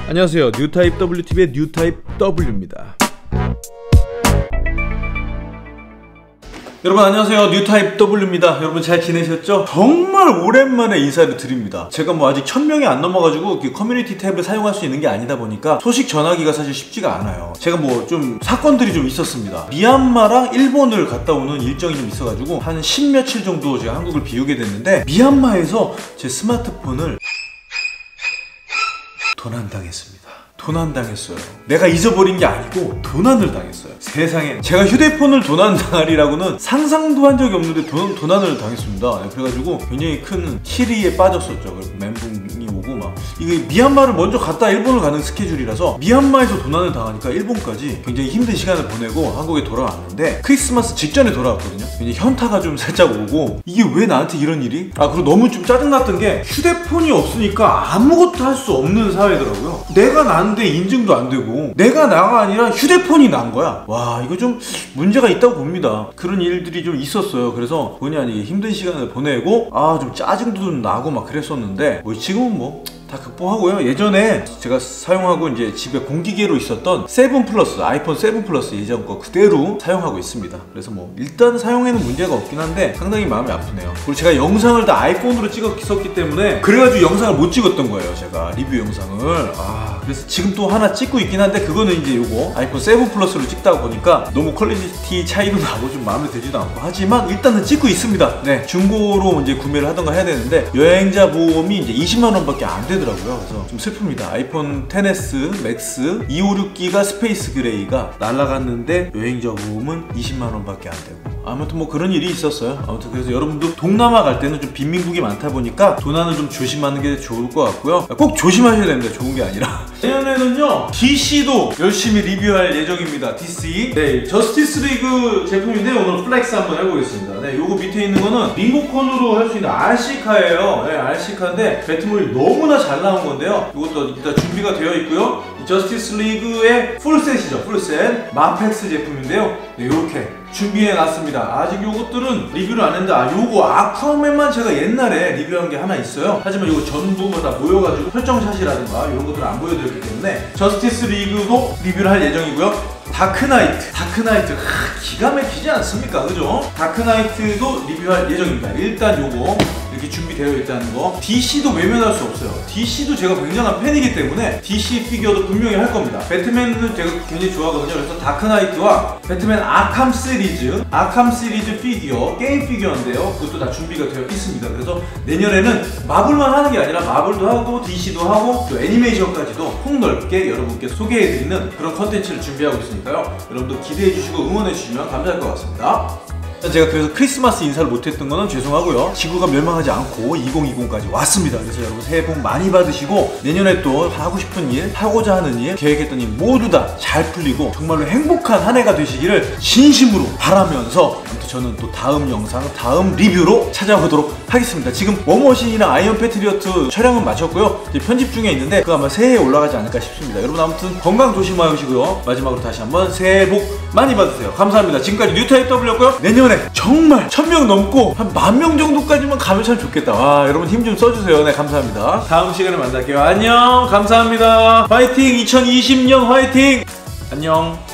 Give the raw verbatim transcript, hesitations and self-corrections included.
안녕하세요. 뉴타입 더블유티비의 뉴타입 W입니다. 여러분 안녕하세요. 뉴타입 W입니다. 여러분 잘 지내셨죠? 정말 오랜만에 인사를 드립니다. 제가 뭐 아직 천 명이 안 넘어가지고 커뮤니티 탭을 사용할 수 있는 게 아니다 보니까 소식 전하기가 사실 쉽지가 않아요. 제가 뭐 좀 사건들이 좀 있었습니다. 미얀마랑 일본을 갔다 오는 일정이 좀 있어가지고 한 십며칠 정도 제가 한국을 비우게 됐는데, 미얀마에서 제 스마트폰을 도난당했습니다. 도난당했어요. 내가 잊어버린 게 아니고 도난을 당했어요. 세상에, 제가 휴대폰을 도난당하리라고는 상상도 한 적이 없는데 도, 도난을 당했습니다. 네, 그래가지고 굉장히 큰 시리에 빠졌었죠. 그리고 멘붕이 오고 막, 이게 미얀마를 먼저 갔다 일본을 가는 스케줄이라서 미얀마에서 도난을 당하니까 일본까지 굉장히 힘든 시간을 보내고 한국에 돌아왔는데, 크리스마스 직전에 돌아왔거든요. 굉장히 현타가 좀 살짝 오고, 이게 왜 나한테 이런 일이? 아, 그리고 너무 좀 짜증났던 게, 휴대폰이 없으니까 아무것도 할 수 없는 사회더라고요. 내가 나는데 인증도 안 되고, 내가 나가 아니라 휴대폰이 난 거야. 와, 이거 좀 문제가 있다고 봅니다. 그런 일들이 좀 있었어요. 그래서 본의 아니게 힘든 시간을 보내고, 아, 좀 짜증도 좀 나고 막 그랬었는데, 뭐 지금은 뭐 다 극복하고요. 예전에 제가 사용하고 이제 집에 공기계로 있었던 세븐 플러스, 아이폰 세븐 플러스 예전 거 그대로 사용하고 있습니다. 그래서 뭐 일단 사용에는 문제가 없긴 한데 상당히 마음이 아프네요. 그리고 제가 영상을 다 아이폰으로 찍었기 때문에 그래가지고 영상을 못 찍었던 거예요. 제가 리뷰 영상을. 아, 그래서 지금 또 하나 찍고 있긴 한데, 그거는 이제 요거 아이폰 세븐 플러스로 찍다 보니까 너무 퀄리티 차이도 나고 좀 마음에 들지도 않고, 하지만 일단은 찍고 있습니다. 네, 중고로 이제 구매를 하던가 해야 되는데 여행자 보험이 이제 이십만 원밖에 안 되더라고요. 그래서 좀 슬픕니다. 아이폰 텐에스 맥스 이백오십육 기가 스페이스 그레이가 날아갔는데 여행자 보험은 이십만 원밖에 안 되고, 아무튼 뭐 그런 일이 있었어요. 아무튼 그래서 여러분도 동남아 갈 때는 좀 빈민국이 많다 보니까 도난을 좀 조심하는 게 좋을 것 같고요. 꼭 조심하셔야 됩니다. 좋은 게 아니라. 내년에는요 디씨도 열심히 리뷰할 예정입니다. 디씨. 네, 저스티스 리그 제품인데 오늘 플렉스 한번 해보겠습니다. 네, 요거 밑에 있는 거는 리모컨으로 할 수 있는 알씨카예요. 네, 알씨카인데 배트물이 너무나 잘 나온 건데요. 이것도 일단 준비가 되어 있고요. 저스티스 리그의 풀셋이죠. 풀셋 마펙스 제품인데요. 네, 이렇게 준비해 놨습니다. 아직 요것들은 리뷰를 안 했는데, 아, 요거 아쿠아맨만 제가 옛날에 리뷰한 게 하나 있어요. 하지만 요거 전부 다 모여가지고 설정샷이라든가 이런 것들을 안 보여드렸기 때문에 저스티스 리그도 리뷰를 할 예정이고요. 다크나이트, 다크나이트, 하, 기가 막히지 않습니까? 그죠? 다크나이트도 리뷰할 예정입니다. 일단 요거 이렇게 준비되어 있다는 거. 디씨도 외면할 수 없어요. 디씨도 제가 굉장한 팬이기 때문에 디씨 피규어도 분명히 할 겁니다. 배트맨은 제가 굉장히 좋아하거든요. 그래서 다크나이트와 배트맨 아캄 시리즈, 아캄 시리즈 피규어, 게임 피규어인데요. 그것도 다 준비가 되어 있습니다. 그래서 내년에는 마블만 하는 게 아니라 마블도 하고 디씨도 하고 또 애니메이션까지도 폭넓게 여러분께 소개해드리는 그런 컨텐츠를 준비하고 있습니다. 여러분도 기대해주시고 응원해주시면 감사할 것 같습니다. 제가 그래서 크리스마스 인사를 못했던 거는 죄송하고요. 지구가 멸망하지 않고 이천이십까지 왔습니다. 그래서 여러분 새해 복 많이 받으시고, 내년에 또 하고 싶은 일, 하고자 하는 일, 계획했던 일 모두 다 잘 풀리고 정말로 행복한 한 해가 되시기를 진심으로 바라면서, 아무튼 저는 또 다음 영상, 다음 리뷰로 찾아오도록 하겠습니다. 지금 워머신이나 아이언 패트리어트 촬영은 마쳤고요. 이제 편집 중에 있는데 그거 아마 새해에 올라가지 않을까 싶습니다. 여러분 아무튼 건강 조심하시고요. 마지막으로 다시 한번 새해 복 많이 받으세요. 감사합니다. 지금까지 뉴타입 W였고요. 내년 정말 천 명 넘고 한 만 명 정도까지만 가면 참 좋겠다. 와, 여러분 힘 좀 써주세요. 네, 감사합니다. 다음 시간에 만날게요. 안녕. 감사합니다. 화이팅. 이천이십 년 화이팅. 안녕.